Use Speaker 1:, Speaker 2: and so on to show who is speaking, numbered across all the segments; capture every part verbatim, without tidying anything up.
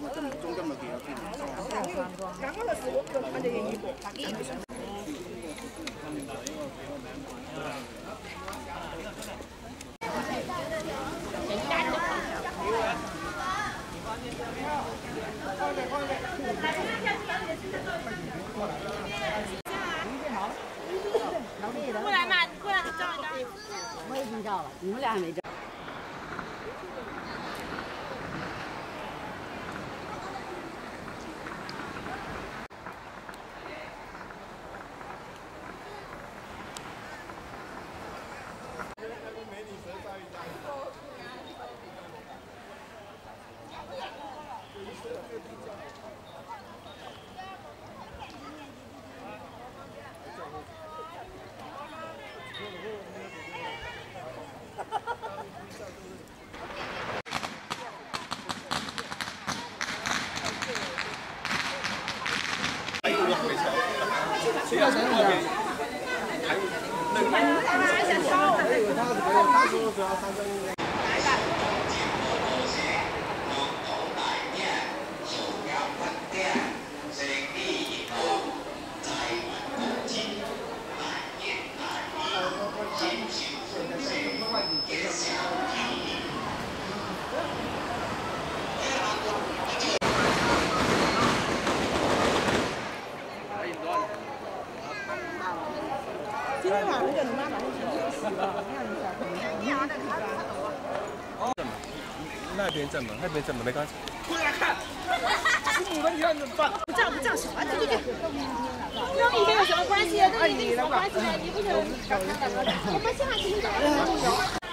Speaker 1: 中間咪幾有邊？
Speaker 2: 咁嗰個是我我哋嘅義務。
Speaker 3: 过来嘛，过来照一张。
Speaker 4: 我已经照了，你们俩还没照。
Speaker 1: 谁要什么？还有那个，还有他他说主要他跟。
Speaker 2: 今天晚上那个你妈把那全部洗了，那样一下可能。
Speaker 1: 那边正门，那边正门没看。
Speaker 2: 过来看，父母问题要怎么办？不叫不叫什么？对对对，跟明天有什么关系？跟明天有什么关系呢？你不能。我们现在请找的就有。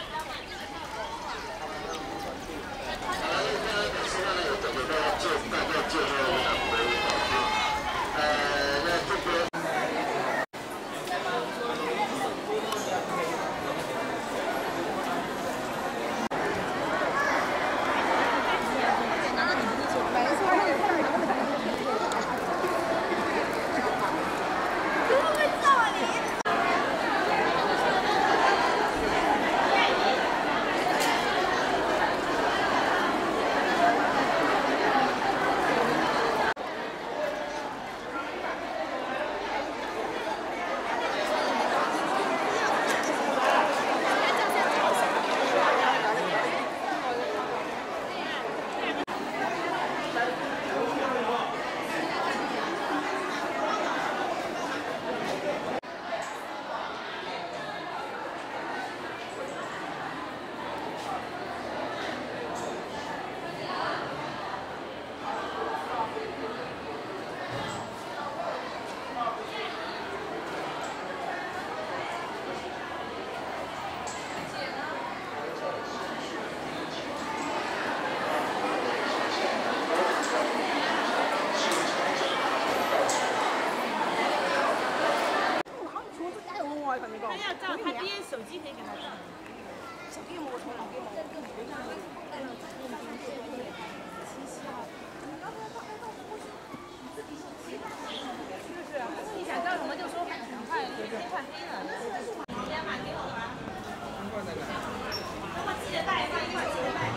Speaker 3: 他要照，他爹手机可以给他照。
Speaker 2: 手机我从哪给我？
Speaker 3: 你想照什么就说，赶快，先看黑了。你要买给我吧。我记得带，放一块，记得带。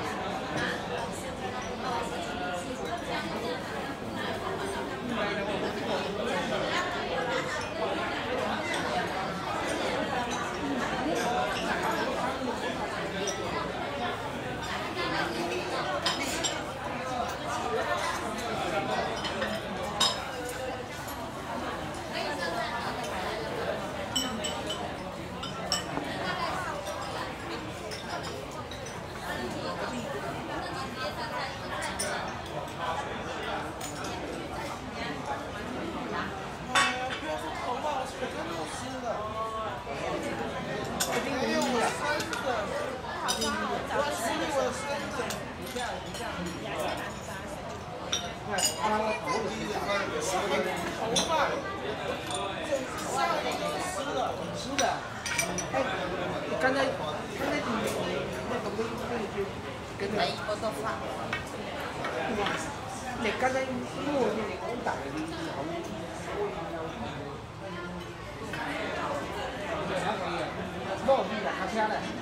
Speaker 2: 湿的，哎，刚才刚才你那个微微就跟着一个都发，你刚才摸的那个大的，好。摸的，他下来。